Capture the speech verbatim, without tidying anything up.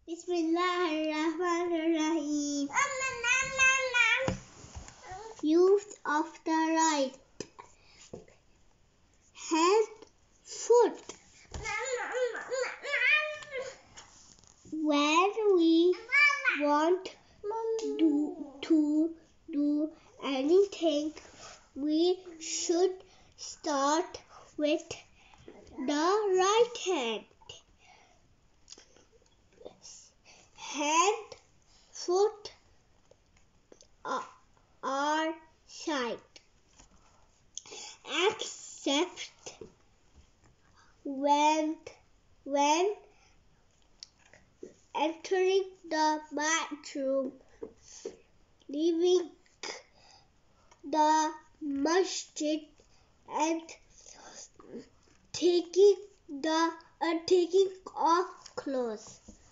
Bismillahirrahmanirrahim. Use of the right hand, foot. When we want do, to do anything, we should start with the right hand. Hand, foot are side, except when when entering the bathroom, leaving the masjid, and taking the uh, taking off clothes.